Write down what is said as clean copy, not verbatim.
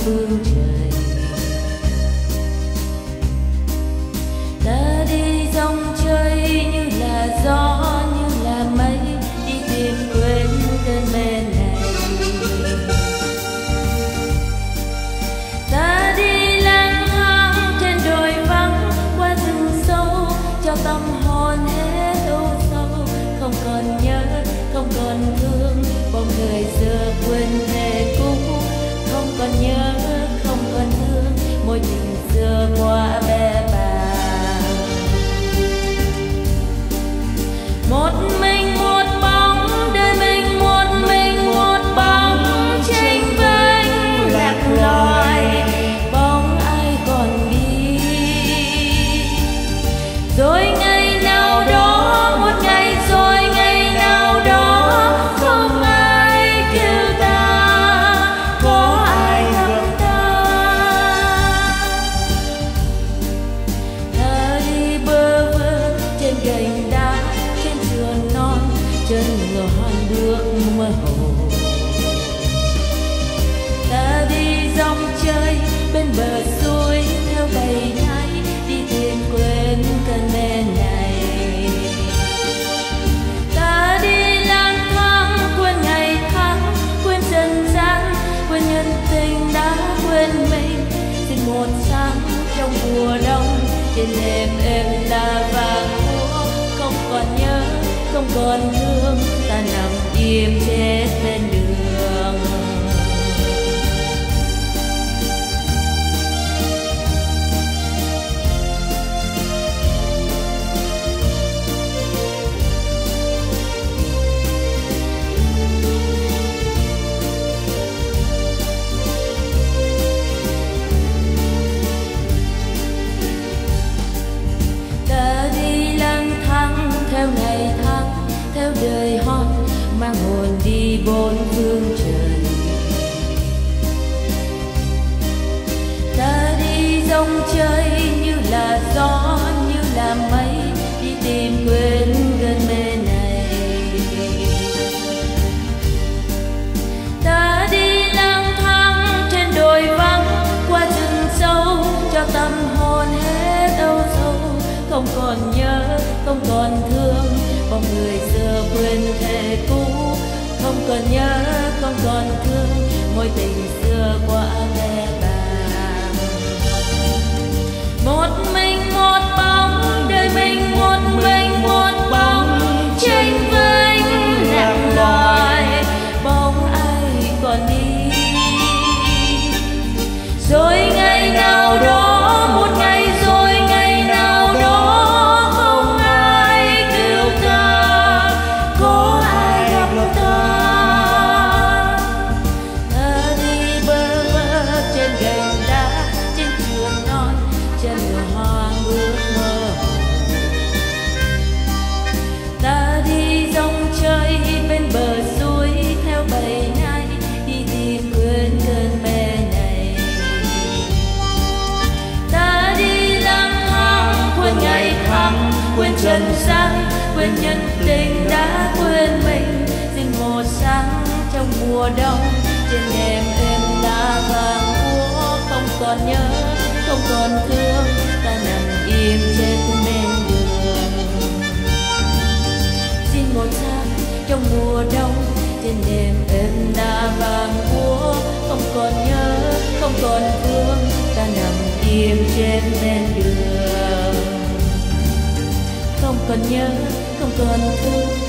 phương trời. Ta đi dòng chơi như là gió, như là mây, đi tìm quên cơn mê này. Ta đi lang thang trên đồi vắng, qua rừng sâu, cho tâm hồn hết âu sầu. Không còn nhớ, không còn thương, bóng người xưa quên thề cũ. Không còn nhớ, không còn thương, mối tình xưa qua bè bàng. Một mình một bóng, đời mình một mình một bóng, tranh vênh lạc loài, bóng ai còn đi. Rồi ngày nào đó, một ngày rồi ngày nào đó, không ai kêu ta, có ai gặp ta. Ta đi bơ vơ trên gành đá, trên sườn non, chân ngựa hoang bước mơ hồ. Ta đi dòng chơi bên bờ suối, theo bầy nhái, đi tìm quên cơn mê này. Ta đi lang thang quên ngày tháng, quên dần gian, quên nhân tình đã quên mình. Xin một sáng trong mùa đông, trên đêm êm là vàng úa. Không còn nhớ, không còn thương, ta nằm im chết bên đường. Ta đi lang thang theo ngày tháng, theo đời hót, mang hồn đi bốn phương trời. Ta đi dòng chơi như là gió, như là mây, đi tìm quên cơn mê này. Ta đi lang thang trên đồi vắng, qua rừng sâu, cho tâm hồn hết âu sầu. Không còn nhớ, không còn thương, bóng người xưa quên thề cũ. Không còn nhớ, không còn thương, mối tình xưa qua bè bàng. Một mình một bóng, đời mình một mình một bóng, tranh vênh lạc loài, bóng ai còn đi. Rồi ngày nào đó, một ngày rồi ngày nào đó, không ai kêu ta, có ai gặp ta. Ta đi bơ vơ trên gành đá, trên sườn non, chân ngựa hoang bước mơ hồ. Ta đi dòng chơi bên bờ suối, theo bầy nhái, đi tìm quên cơn mê này. Ta đi lang thang quên ngày tháng, quên trần gian, quên nhân tình đã quên mình. Xin một sáng trong mùa đông, trên đêm êm lá vàng úa. Không còn nhớ, không còn thương, ta nằm im chết bên đường. Xin một sáng trong mùa đông, trên đêm êm lá vàng úa. Không còn nhớ, không còn thương, ta nằm im chết bên đường. Không còn nhớ, không còn thương,